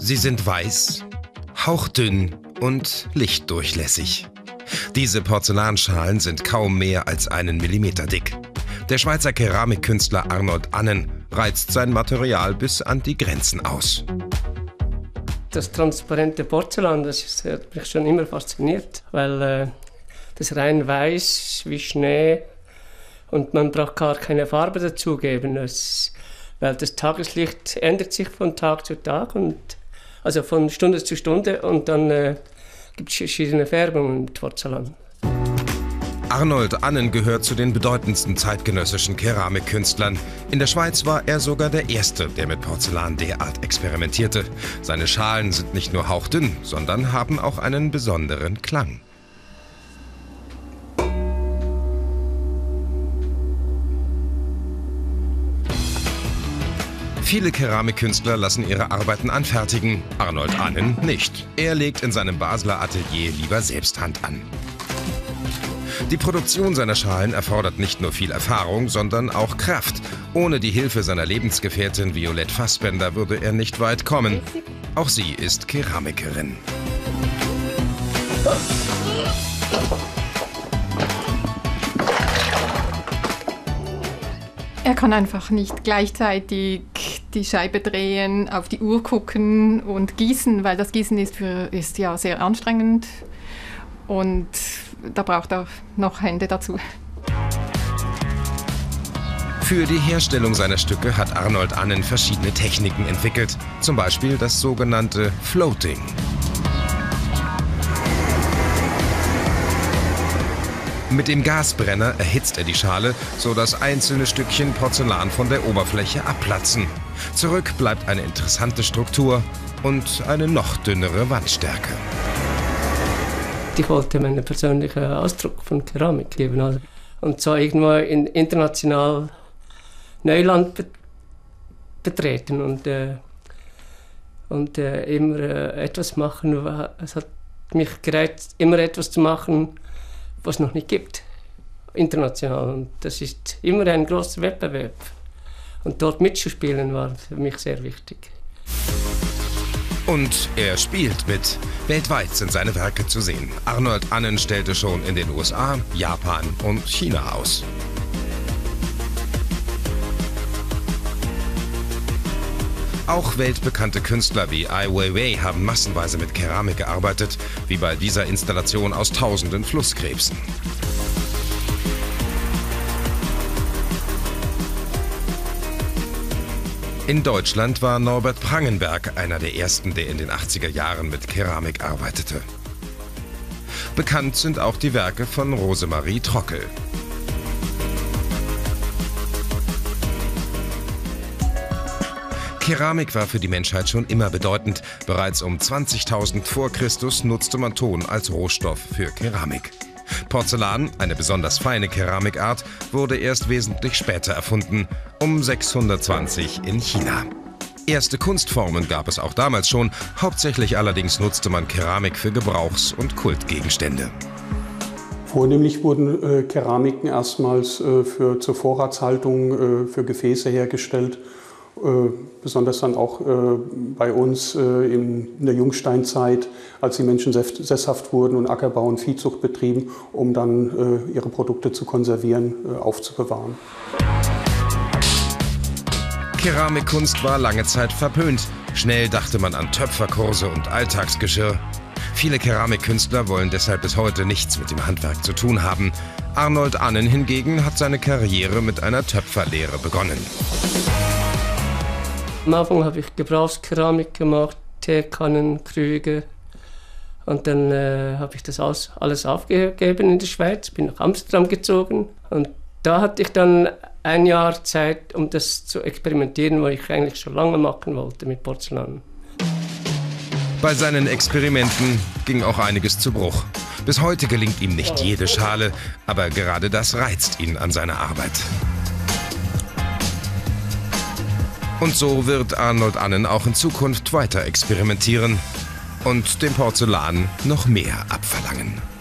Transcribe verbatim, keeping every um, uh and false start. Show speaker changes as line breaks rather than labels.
Sie sind weiß, hauchdünn und lichtdurchlässig. Diese Porzellanschalen sind kaum mehr als einen Millimeter dick. Der Schweizer Keramikkünstler Arnold Annen reizt sein Material bis an die Grenzen aus.
Das transparente Porzellan, das ist, hat mich schon immer fasziniert, weil äh, das rein weiß wie Schnee und man braucht gar keine Farbe dazugeben, es, weil das Tageslicht ändert sich von Tag zu Tag, und, also von Stunde zu Stunde, und dann äh, gibt es verschiedene Färbungen mit Porzellan.
Arnold Annen gehört zu den bedeutendsten zeitgenössischen Keramikkünstlern. In der Schweiz war er sogar der Erste, der mit Porzellan derart experimentierte. Seine Schalen sind nicht nur hauchdünn, sondern haben auch einen besonderen Klang. Viele Keramikkünstler lassen ihre Arbeiten anfertigen, Arnold Annen nicht. Er legt in seinem Basler Atelier lieber selbst Hand an. Die Produktion seiner Schalen erfordert nicht nur viel Erfahrung, sondern auch Kraft. Ohne die Hilfe seiner Lebensgefährtin Violette Fassbender würde er nicht weit kommen. Auch sie ist Keramikerin.
Er kann einfach nicht gleichzeitig die Scheibe drehen, auf die Uhr gucken und gießen, weil das Gießen ist, für, ist ja sehr anstrengend. Und da braucht er noch Hände dazu.
Für die Herstellung seiner Stücke hat Arnold Annen verschiedene Techniken entwickelt. Zum Beispiel das sogenannte Floating. Mit dem Gasbrenner erhitzt er die Schale, sodass einzelne Stückchen Porzellan von der Oberfläche abplatzen. Zurück bleibt eine interessante Struktur und eine noch dünnere Wandstärke.
Ich wollte meinen persönlichen Ausdruck von Keramik geben, also, und so irgendwo in international Neuland be betreten und, äh, und äh, immer äh, etwas machen. Es hat mich gereizt, immer etwas zu machen, was es noch nicht gibt, international. Und das ist immer ein großer Wettbewerb. Und dort mitzuspielen war für mich sehr wichtig.
Und er spielt mit. Weltweit sind seine Werke zu sehen. Arnold Annen stellte schon in den U S A, Japan und China aus. Auch weltbekannte Künstler wie Ai Weiwei haben massenweise mit Keramik gearbeitet, wie bei dieser Installation aus tausenden Flusskrebsen. In Deutschland war Norbert Prangenberg einer der ersten, der in den achtziger Jahren mit Keramik arbeitete. Bekannt sind auch die Werke von Rosemarie Trockel. Keramik war für die Menschheit schon immer bedeutend. Bereits um zwanzigtausend vor Christus nutzte man Ton als Rohstoff für Keramik. Porzellan, eine besonders feine Keramikart, wurde erst wesentlich später erfunden, um sechshundertzwanzig in China. Erste Kunstformen gab es auch damals schon, hauptsächlich allerdings nutzte man Keramik für Gebrauchs- und Kultgegenstände.
Vornehmlich wurden äh, Keramiken erstmals äh, für, zur Vorratshaltung äh, für Gefäße hergestellt. Äh, besonders dann auch äh, bei uns äh, in, in der Jungsteinzeit, als die Menschen sesshaft wurden und Ackerbau und Viehzucht betrieben, um dann äh, ihre Produkte zu konservieren, äh, aufzubewahren.
Keramikkunst war lange Zeit verpönt. Schnell dachte man an Töpferkurse und Alltagsgeschirr. Viele Keramikkünstler wollen deshalb bis heute nichts mit dem Handwerk zu tun haben. Arnold Annen hingegen hat seine Karriere mit einer Töpferlehre begonnen.
Am Anfang habe ich Gebrauchskeramik gemacht, Teekannen, Krüge. Und dann äh, habe ich das alles, alles aufgegeben in der Schweiz, bin nach Amsterdam gezogen. Und da hatte ich dann ein Jahr Zeit, um das zu experimentieren, was ich eigentlich schon lange machen wollte mit Porzellan.
Bei seinen Experimenten ging auch einiges zu Bruch. Bis heute gelingt ihm nicht jede Schale, aber gerade das reizt ihn an seiner Arbeit. Und so wird Arnold Annen auch in Zukunft weiter experimentieren und dem Porzellan noch mehr abverlangen.